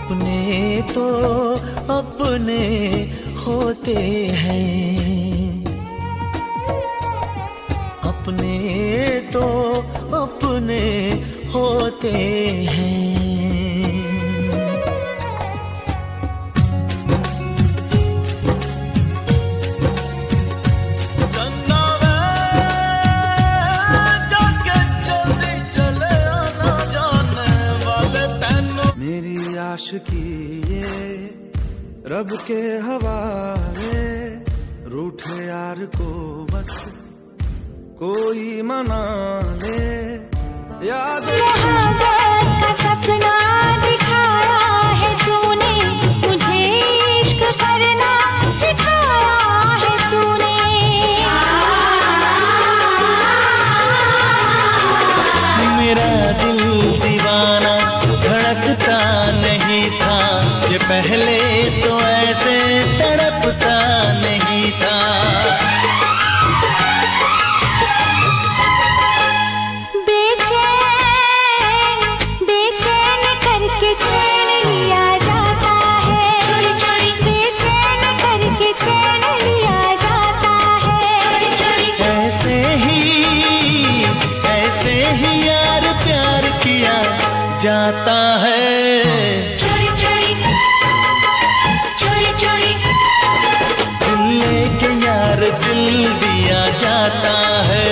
अपने तो अपने होते हैं, अपने तो अपने होते हैं। मेरी आशिकी ये रब के हवाले, रूठे यार को बस कोई मना ले। याद का सपना दिखाया है तूने, मुझे इश्क करना सिखाया है तूने। मेरा दिल दीवाना धड़कता नहीं था, ये पहले तो ऐसे तड़पता नहीं था। बेचैन बेचैन करके चैन लिया जाता है, बेचैन करके चैन लिया जाता है। ऐसे ही यार प्यार किया जाता है। चोरी चोरी चोरी चोरी दिल लेके यार दिल दिया जाता है।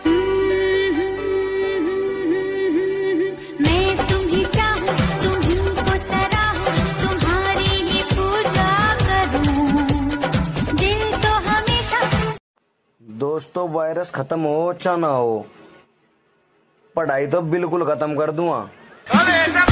मैं तुम्हीं चाहूं, तुम्हीं को सराहूं, तुम्हारी ही पूजा करूं, दिल तो हमेशा। दोस्तों वायरस खत्म हो चाहे ना हो, पढ़ाई तो बिल्कुल खत्म कर दूंगा।